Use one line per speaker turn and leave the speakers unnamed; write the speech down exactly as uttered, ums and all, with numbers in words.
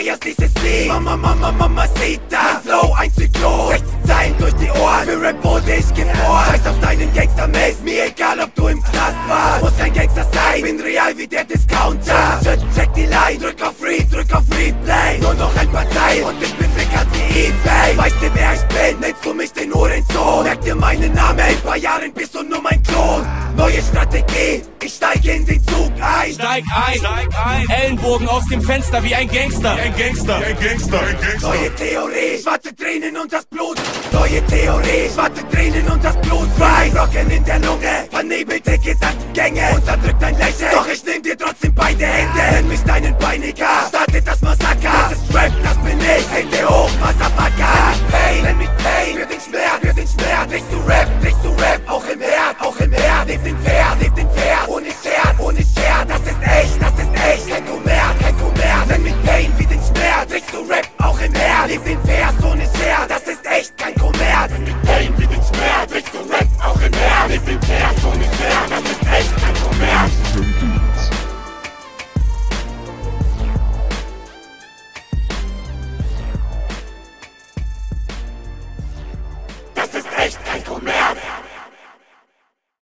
feierst dieses Lied. Mama, Mama, Mama, sieht das. Mein Flow, ein Zyklon, sechzehn Zeilen durch die Ohren. Für Rap wurde ich geboren. Scheiß auf deinen Gangster-Mist, mir egal ob du im Knast warst. Muss kein Gangster sein, bin real wie der Discounter. Check, check die Line, drück auf Free, drück auf Replay. Nur noch ein paar Zeilen und ich bin bekannt wie eBay. Weißt du wer ich bin, nennst du mich den Hurensohn. Merk dir meinen Namen, in paar Jahren bist du nur mein Klon. Neue Strategie, ich steige in den Zug ein.
Steig ein, steig ein. Ellenbogen aus dem Fenster wie ein Gangster.
Wie ein Gangster, ein Gangster, ein Gangster.
Neue Theorie, schwarze Tränen und das Blut. Neue Theorie, schwarze Tränen und das Blut. Weiß, Rocken in der Lunge, vernebelte Gedankengänge. Unterdrückt ein Lächeln, doch ich nehm dir trotzdem beide Hände. Nenn mich deinen Peiniger, starte